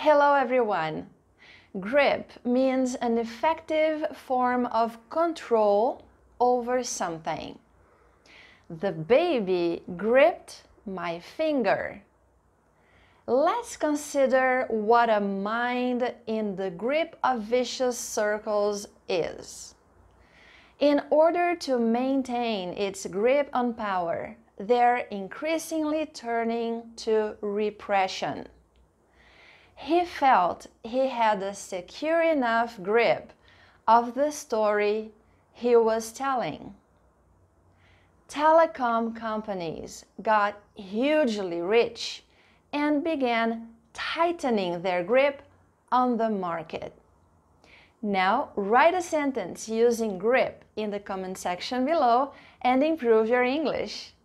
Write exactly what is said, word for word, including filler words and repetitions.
Hello everyone! Grip means an effective form of control over something. The baby gripped my finger. Let's consider what a mind in the grip of vicious circles is. In order to maintain its grip on power, they're increasingly turning to repression. He felt he had a secure enough grip of the story he was telling. Telecom companies got hugely rich and began tightening their grip on the market. Now, write a sentence using grip in the comment section below and improve your English.